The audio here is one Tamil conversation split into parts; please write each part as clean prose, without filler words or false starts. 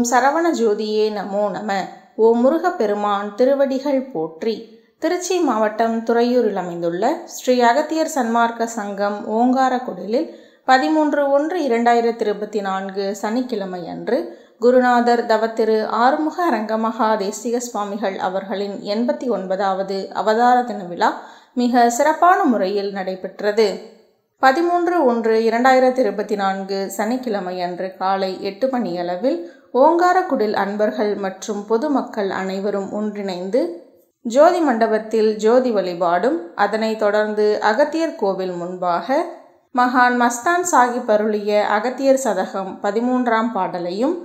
சரவண ஜோதியே நமோ நம. ஓம் முருகப்பெருமான் திருவடிகள் போற்றி. திருச்சி மாவட்டம் துறையூரில் அமைந்துள்ள ஸ்ரீ அகத்தியர் சன்மார்க்க சங்கம் ஓங்காரக்குடிலில் 13/1/2024 சனிக்கிழமை அன்று குருநாதர் தவத்திரு ஆறுமுக அரங்கமகா தேசிக சுவாமிகள் அவர்களின் 89வது அவதார தின விழா மிக சிறப்பான முறையில் நடைபெற்றது. 13/1/2024 சனிக்கிழமை அன்று காலை 8 மணியளவில் ஓங்காரக்குடில் அன்பர்கள் மற்றும் பொதுமக்கள் அனைவரும் ஒன்றிணைந்து ஜோதி மண்டபத்தில் ஜோதி வழிபாடும், அதனைத் தொடர்ந்து அகத்தியர் கோவில் முன்பாக மகான் மஸ்தான் சாஹிப் அருளிய அகத்தியர் சதகம் 13ஆம் பாடலையும்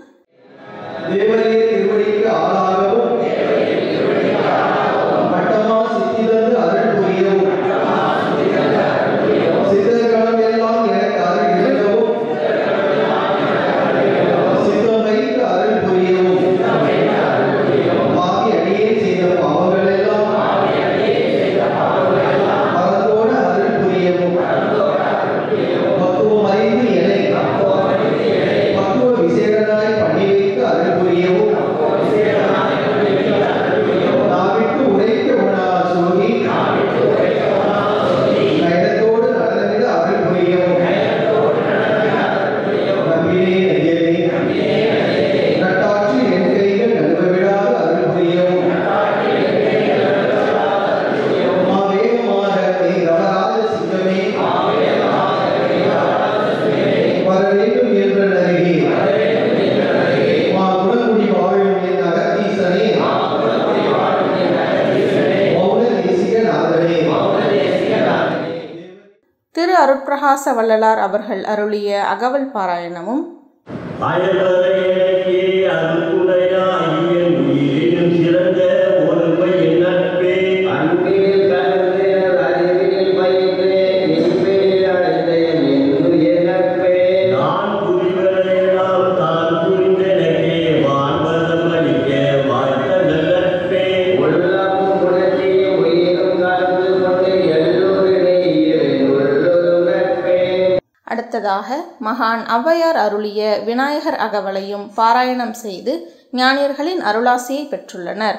திரு அருட்பிரகாச வள்ளலார் அவர்கள் அருளிய அகவல் பாராயணமும் அடுத்ததாக மகான் ஔவையார் அருளிய விநாயகர் அகவலையும் பாராயணம் செய்து ஞானியர்களின் அருளாசியை பெற்றுள்ளனர்.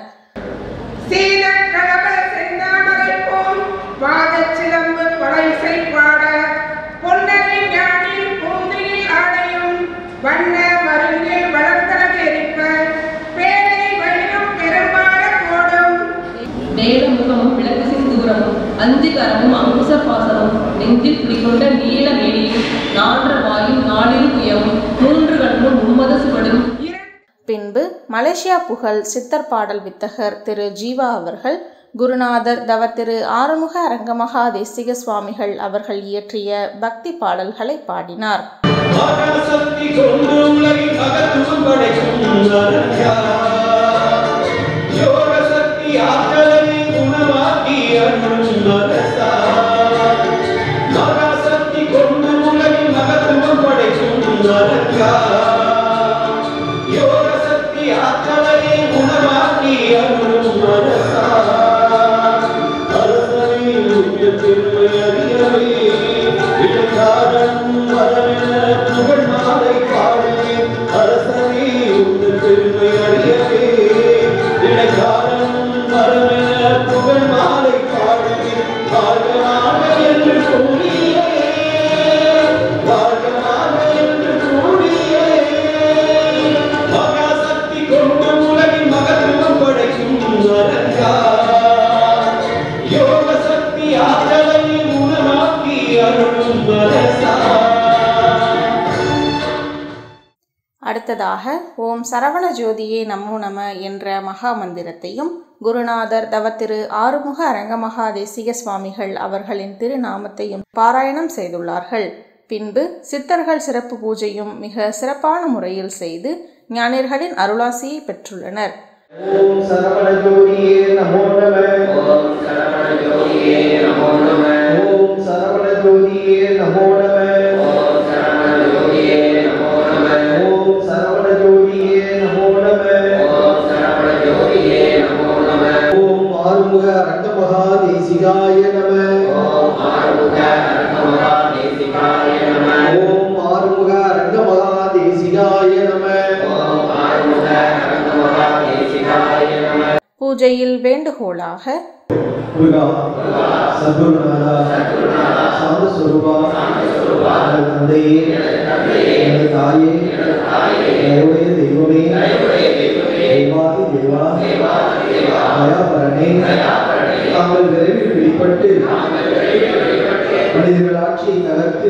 நேரமுகமும் விளக்கு சிந்தூரமும் அந்திகரமும் அங்குச பாசமும் நெஞ்சில் குடிகொண்ட நீல மேனியும் நான்ற வாயும் நாளில் புயமும் 3 கண்ணும் மும்மத சுவடும். பின்பு மலேசியா புகழ் சித்தர் பாடல் வித்தகர் திரு ஜீவா அவர்கள் குருநாதர் தவத்திரு ஆறுமுக அரங்கமகா தேசிக சுவாமிகள் அவர்கள் இயற்றிய பக்தி பாடல்களை பாடினார். அடுத்ததாக ஓம் சரவண ஜோதியே நமோ நம என்ற மகா மந்திரத்தையும் குருநாதர் தவத்திரு ஆறுமுக அரங்கமகா தேசிக சுவாமிகள் அவர்களின் திருநாமத்தையும் பாராயணம் செய்துள்ளார்கள். பின்பு சித்தர்கள் சிறப்பு பூஜையும் மிக சிறப்பான முறையில் செய்து ஞானியர்களின் அருளாசியை பெற்றுள்ளனர். ஓம் சரவண ஜோதியே நமோ நம. ஓம் சரவண ஜோதியே நமோ நம. ஓம் சரவண ஜோதியே நமோ நம. ஓம் சரவண ஜோதியே நமோ நம. ஓம் சரவண ஜோதியே நமோ நம. ஓம் சரவண ஜோதியே நமோ நம. ஓம் ஆறுமுக அரங்கமகா தேசிகாய நம. ஓம் ஆறுமுக அரங்கமகா தேசிகாய நம. ஓம் ஆறுமுக அரங்கமகா தேசிகாய நம. ஓம் ஆறுமுக பூஜையில் வேண்டுகோளாக முருகா, சத்குருநாதா, சாந்த ஸ்வரூபா, எனது தந்தையே, எனது தாயே, என்னுடைய தெய்வமே, தேவாதி தேவா, தயாபரணே, தாங்கள் விரைவில் வெளிப்பட்டு மனிதர்கள் ஆட்சியை தகர்த்து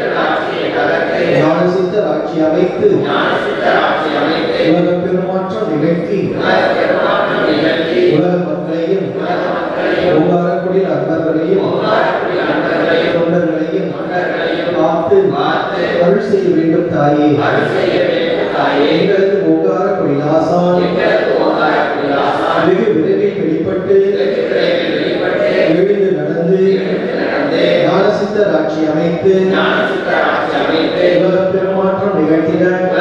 ஞானசித்தர் ஆட்சி அமைத்து உலக பெருமாற்றம் நிகழ்த்தி உலக மக்களையும் ஓங்காரக்குடில் அன்பர்களையும் தொண்டர்களையும் காத்து அருள் செய்ய வேண்டும் தாயே. எங்களது ஓங்காரக்குடி ஆசான் வெகு விரைவில் வெளிப்பட்டு எழுந்து நடந்து ஞானசித்தர் ஆட்சி அமைத்து உலக பெருமாற்றம் நிகழ்த்திட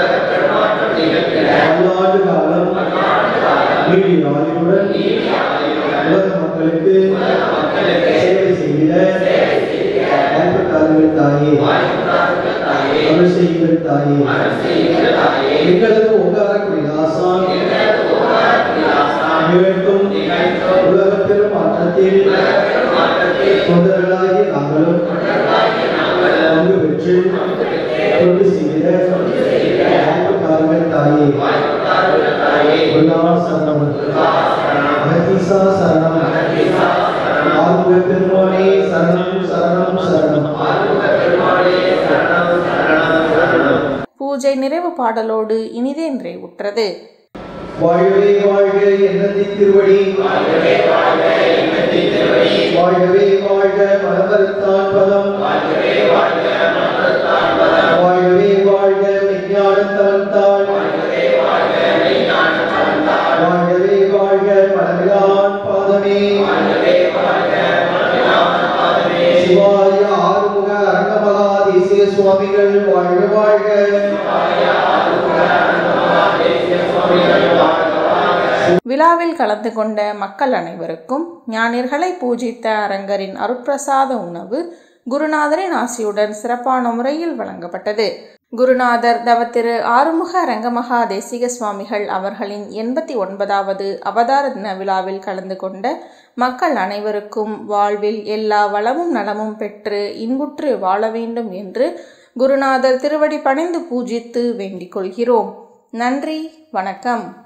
பல்லாண்டு காலம் நீடிய ஆயுளுடன் உலக மக்களுக்கு சேவை செய்கிற வாய்ப்பு தாருங்கள் தாயே, அருள் செய்யுங்கள் தாயே. எங்களது ஓங்காரக்குடி ஆசான் நிகழ்த்தும் உலக பெருமாற்றத்தில் தொண்டர்களாகிய நாங்களும் பங்கு பெற்று தொண்டு செய்கிற வாய்ப்பு தாருங்கள் தாயே. சரணம், அகதீசா சரணம், ஆறுமுக பெருமானே சரணம் சரணம் சரணம். பூஜை நிறைவு பாடலோடு இனிதே நிறைவுற்றது. வாழ்வே வாழ்க என்னதி திருவடி, வாழ்கவே வாழ்க மனமறுத்தான் பதம், வாழ்கவே வாழ்க விஞ்ஞானத்தவன் தான், வாழ்கவே வாழ்க மனமிலான் பாதமே, சிவாய ஆறுமுக அரங்கமகா தேசிய சுவாமிகள் வாழ்க வாழ்க. விழாவில் கலந்து கொண்ட மக்கள் அனைவருக்கும் ஞானியர்களை பூஜித்த அரங்கரின் அருட்பிரசாத உணவு குருநாதரின் ஆசியுடன் சிறப்பான முறையில் வழங்கப்பட்டது. குருநாதர் தவத்திரு ஆறுமுக அரங்கமகா தேசிக சுவாமிகள் அவர்களின் 89வது அவதார தின விழாவில் கலந்து கொண்ட மக்கள் அனைவருக்கும் வாழ்வில் எல்லா வளமும் நலமும் பெற்று இன்புற்று வாழ வேண்டும் என்று குருநாதர் திருவடி பணிந்து பூஜித்து வேண்டிக் கொள்கிறோம். நன்றி, வணக்கம்.